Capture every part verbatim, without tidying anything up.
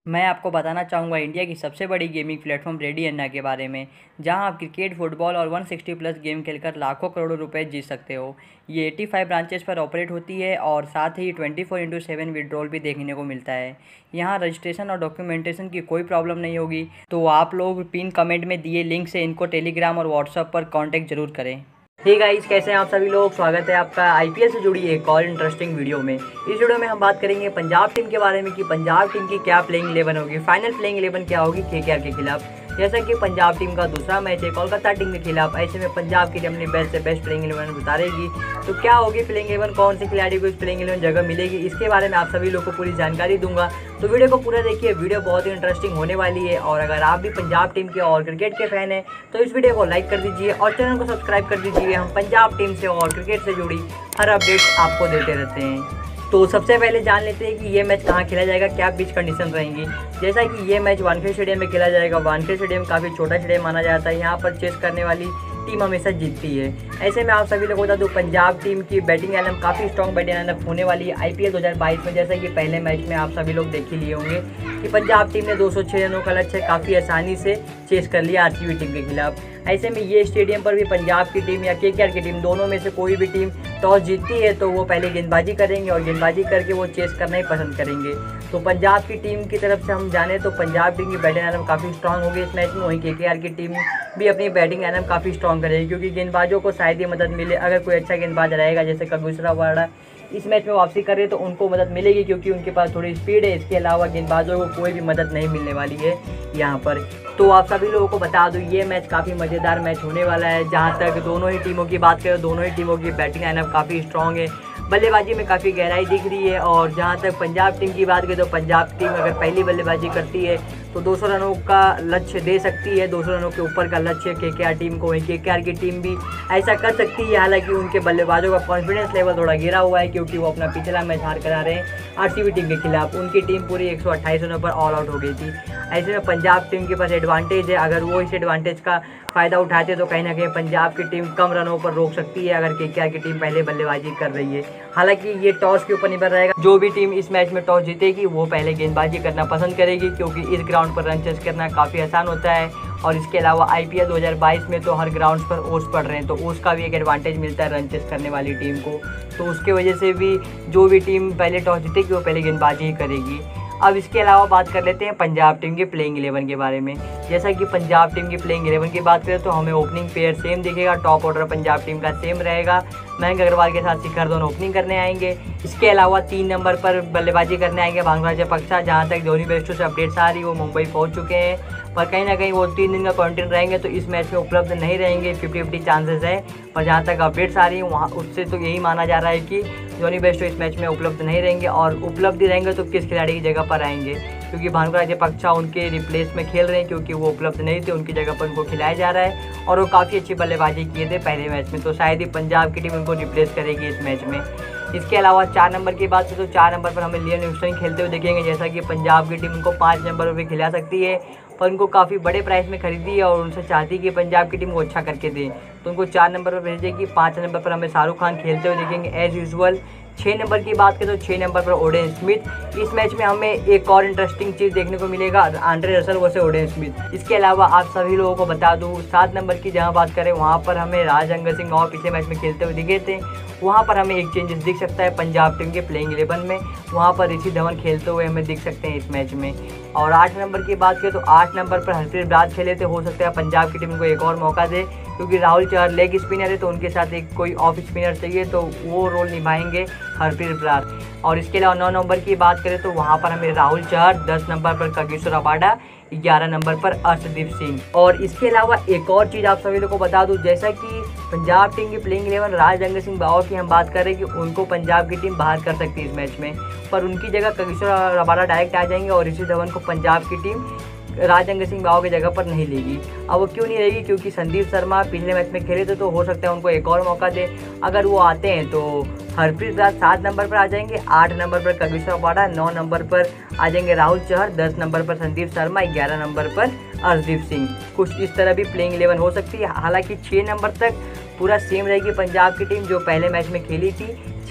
मैं आपको बताना चाहूँगा इंडिया की सबसे बड़ी गेमिंग प्लेटफॉर्म रेडी अन्ना के बारे में, जहां आप क्रिकेट, फुटबॉल और एक सौ साठ प्लस गेम खेलकर लाखों करोड़ों रुपए जीत सकते हो। ये पचासी ब्रांचेस पर ऑपरेट होती है और साथ ही चौबीस इंटू सेवन विड्रॉल भी देखने को मिलता है। यहां रजिस्ट्रेशन और डॉक्यूमेंटेशन की कोई प्रॉब्लम नहीं होगी, तो आप लोग पिन कमेंट में दिए लिंक से इनको टेलीग्राम और व्हाट्सएप पर कॉन्टैक्ट जरूर करें। हे गाइस, कैसे हैं आप सभी लोग। स्वागत है आपका आईपीएल से जुड़ी एक और इंटरेस्टिंग वीडियो में। इस वीडियो में हम बात करेंगे पंजाब टीम के बारे में कि पंजाब टीम की क्या प्लेइंग इलेवन होगी, फाइनल प्लेइंग इलेवन क्या होगी केकेआर के खिलाफ। जैसा कि पंजाब टीम का दूसरा मैच है कोलकाता टीम के खिलाफ, ऐसे में पंजाब की टीम अपनी बेस्ट से बेस्ट प्लेइंग इलेवन उतारेगी। तो क्या होगी प्लेइंग इलेवन, कौन से खिलाड़ी को इस प्लेइंग इलेवन जगह मिलेगी, इसके बारे में आप सभी लोग को पूरी जानकारी दूंगा। तो वीडियो को पूरा देखिए, वीडियो बहुत ही इंटरेस्टिंग होने वाली है। और अगर आप भी पंजाब टीम के और क्रिकेट के फैन हैं तो इस वीडियो को लाइक कर दीजिए और चैनल को सब्सक्राइब कर दीजिए। हम पंजाब टीम से और क्रिकेट से जुड़ी हर अपडेट आपको देते रहते हैं। तो सबसे पहले जान लेते हैं कि ये मैच कहाँ खेला जाएगा, क्या पिच कंडीशन रहेंगी। जैसा कि ये मैच वानखेड़े स्टेडियम में खेला जाएगा। वानखेड़े स्टेडियम काफ़ी छोटा स्टेडियम माना जाता है, यहाँ पर चेस करने वाली टीम हमेशा जीतती है। ऐसे में आप सभी लोग बता दूं, पंजाब टीम की बैटिंग लाइनअप काफ़ी स्ट्रॉन्ग बैटिंग लाइनअप होने वाली है आईपीएल दो हज़ार बाईस में। जैसा कि पहले मैच में आप सभी लोग देख ही लिए होंगे कि पंजाब टीम ने दो सौ छह रनों का लक्ष्य काफ़ी आसानी से चेस कर लिया आरसीबी टीम के खिलाफ। ऐसे में ये स्टेडियम पर भी पंजाब की टीम या केकेआर की टीम, दोनों में से कोई भी टीम टॉस जीतती है तो वो पहले गेंदबाजी करेंगे और गेंदबाजी करके वो चेस करना ही पसंद करेंगे। तो पंजाब की टीम की तरफ से हम जाने तो पंजाब टीम की बैटिंग लाइनअप काफ़ी स्ट्रांग होगी इस मैच में। वहीं केकेआर की टीम भी अपनी बैटिंग लाइनअप काफ़ी स्ट्रांग करेगी, क्योंकि गेंदबाजों को शायद ही मदद मिले। अगर कोई अच्छा गेंदबाज रहेगा जैसे कगिसो रबाडा इस मैच में वापसी करे तो उनको मदद मिलेगी, क्योंकि उनके पास थोड़ी स्पीड है। इसके अलावा गेंदबाजों को कोई भी मदद नहीं मिलने वाली है यहाँ पर। तो आप सभी लोगों को बता दूं, ये मैच काफ़ी मज़ेदार मैच होने वाला है। जहाँ तक दोनों ही टीमों की बात करें, दोनों ही टीमों की बैटिंग लाइनअप काफ़ी स्ट्रॉन्ग है, बल्लेबाजी में काफ़ी गहराई दिख रही है। और जहाँ तक पंजाब टीम की बात करें तो पंजाब टीम अगर पहली बल्लेबाजी करती है तो दो सौ रनों का लक्ष्य दे सकती है, दो सौ रनों के ऊपर का लक्ष्य केकेआर टीम को है। केकेआर की टीम भी ऐसा कर सकती है, हालांकि उनके बल्लेबाजों का कॉन्फिडेंस लेवल थोड़ा गिरा हुआ है, क्योंकि वो अपना पिछला मैच हार कर आ रहे हैं आरसीबी टीम के खिलाफ। उनकी टीम पूरी एक सौ अट्ठाईस रनों पर ऑल आउट हो गई थी। ऐसे में पंजाब टीम के पास एडवांटेज है, अगर वो इस एडवांटेज का फ़ायदा उठाते तो कहीं ना कहीं पंजाब की टीम कम रनों पर रोक सकती है, अगर केकेआर की टीम पहले बल्लेबाजी कर रही है। हालांकि ये टॉस के ऊपर निर्भर रहेगा, जो भी टीम इस मैच में टॉस जीतेगी वो पहले गेंदबाजी करना पसंद करेगी, क्योंकि इस ग्राउंड पर रन चेस करना काफ़ी आसान होता है। और इसके अलावा आईपीएल दो हज़ार बाईस में तो हर ग्राउंड्स पर ओस पड़ रहे हैं, तो ओस का भी एक एडवांटेज मिलता है रन चेस करने वाली टीम को। तो उसके वजह से भी जो भी टीम पहले टॉस जीतेगी वो पहले गेंदबाजी ही करेगी। अब इसके अलावा बात कर लेते हैं पंजाब टीम के प्लेइंग इलेवन के बारे में। जैसा कि पंजाब टीम की प्लेइंग इलेवन की बात करें तो हमें ओपनिंग पेयर सेम दिखेगा। टॉप ऑर्डर पंजाब टीम का सेम रहेगा, मयंक अग्रवाल के साथ शिखर धवन ओपनिंग करने आएंगे। इसके अलावा तीन नंबर पर बल्लेबाजी करने आएंगे भानुका राजपक्षा। जहां तक धोनी बेस्टो से अपडेट्स आ रही वो मुंबई पहुंच चुके हैं, पर कहीं ना कहीं वो तीन दिन का क्वारंटीन रहेंगे तो इस मैच में उपलब्ध नहीं रहेंगे, फिफ्टी फिफ्टी चांसेस है। पर जहाँ तक अपडेट्स आ रही हैं वहाँ उससे तो यही माना जा रहा है कि धोनी बेस्टो इस मैच में उपलब्ध नहीं रहेंगे। और उपलब्ध रहेंगे तो किस खिलाड़ी की जगह पर आएंगे, क्योंकि भानुका राजपक्षा उनके रिप्लेस में खेल रहे हैं, क्योंकि वो उपलब्ध नहीं थे, उनकी जगह पर उनको खिलाया जा रहा है। और वो काफ़ी अच्छी बल्लेबाजी किए थे पहले मैच में, तो शायद ही पंजाब की टीम उनको रिप्लेस करेगी इस मैच में। इसके अलावा चार नंबर की बात करें तो चार नंबर पर हमें लियन लिविंगस्टन खेलते हुए देखेंगे। जैसा कि पंजाब की टीम उनको पाँच नंबर पर खिला सकती है, पर उनको काफ़ी बड़े प्राइस में खरीदी है और उनसे चाहती है कि पंजाब की टीम को अच्छा करके दें, तो उनको चार नंबर पर भेजेगी। पाँच नंबर पर हमें शाहरुख खान खेलते हुए देखेंगे एज यूजुअल। छः नंबर की बात करें तो छः नंबर पर ओडेन स्मिथ। इस मैच में हमें एक और इंटरेस्टिंग चीज़ देखने को मिलेगा, Andre Russell versus Odean Smith. इसके अलावा आप सभी लोगों को बता दूं, सात नंबर की जहां बात करें वहां पर हमें राजअंगर सिंह और पिछले मैच में खेलते हुए दिखे थे, वहां पर हमें एक चेंजेस दिख सकता है पंजाब टीम के प्लेइंग इलेवन में। वहां पर ऋषि धवन खेलते हुए हमें दिख सकते हैं इस मैच में। और आठ नंबर की बात करें तो आठ नंबर पर हरप्रीत बरार खेले थे, हो सकता है पंजाब की टीम को एक और मौका दे, क्योंकि राहुल चहर लेग स्पिनर है तो उनके साथ एक कोई ऑफ स्पिनर चाहिए, तो वो रोल निभाएंगे हरप्रीत बरार। और इसके अलावा नौ नंबर की बात करें तो वहाँ पर हमें राहुल चहर, दस नंबर पर कगिसो रबाडा, ग्यारह नंबर पर अर्शदीप सिंह। और इसके अलावा एक और चीज़ आप सभी लोगों को बता दूं, जैसा कि पंजाब टीम की प्लेइंग इलेवन राजअंगर सिंह बाव की हम बात कर रहे हैं कि उनको पंजाब की टीम बाहर कर सकती है इस मैच में, पर उनकी जगह कगिसो रबाडा डायरेक्ट आ जाएंगे और ऋषि धवन को पंजाब की टीम राजअंगर सिंह बाव की जगह पर नहीं लेगी। अब वो क्यों नहीं रहेगी, क्योंकि संदीप शर्मा पिछले मैच में खेले थे, तो हो सकता है उनको एक और मौका दे। अगर वो आते हैं तो हरप्रीत बरार सात नंबर पर आ जाएंगे, आठ नंबर पर कगिसो रबाडा, नौ नंबर पर आ जाएंगे राहुल चहर, दस नंबर पर संदीप शर्मा, ग्यारह नंबर पर अर्शदीप सिंह। कुछ इस तरह भी प्लेइंग इलेवन हो सकती है। हालांकि छः नंबर तक पूरा सेम रहेगी पंजाब की टीम जो पहले मैच में खेली थी।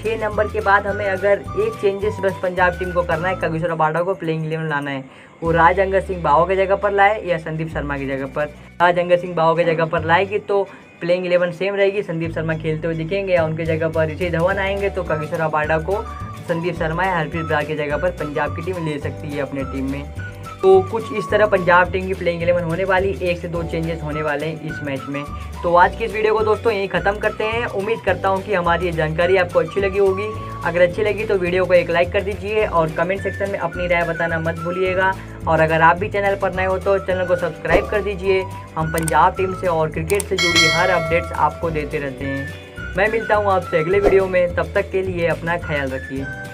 छः नंबर के बाद हमें अगर एक चेंजेस बस पंजाब टीम को करना है, कागिसो रबाडा को प्लेइंग इलेवन लाना है, वो राज अंगर सिंह बाहो की जगह पर लाए या संदीप शर्मा की जगह पर। राज अंगर सिंह बाहो की जगह पर लाएगी तो प्लेइंग इलेवन सेम रहेगी, संदीप शर्मा खेलते हुए दिखेंगे या उनकी जगह पर ऋषि धवन आएंगे तो कागिसो रबाडा को संदीप शर्मा या हरप्रीत बरार की जगह पर पंजाब की टीम ले सकती है अपने टीम में। तो कुछ इस तरह पंजाब टीम की प्लेइंग इलेवन होने वाली, एक से दो चेंजेस होने वाले हैं इस मैच में। तो आज की इस वीडियो को दोस्तों यहीं ख़त्म करते हैं। उम्मीद करता हूं कि हमारी ये जानकारी आपको अच्छी लगी होगी। अगर अच्छी लगी तो वीडियो को एक लाइक कर दीजिए और कमेंट सेक्शन में अपनी राय बताना मत भूलिएगा। और अगर आप भी चैनल पर नए हो तो चैनल को सब्सक्राइब कर दीजिए। हम पंजाब टीम से और क्रिकेट से जुड़ी हर अपडेट्स आपको देते रहते हैं। मैं मिलता हूँ आपसे अगले वीडियो में, तब तक के लिए अपना ख्याल रखिए।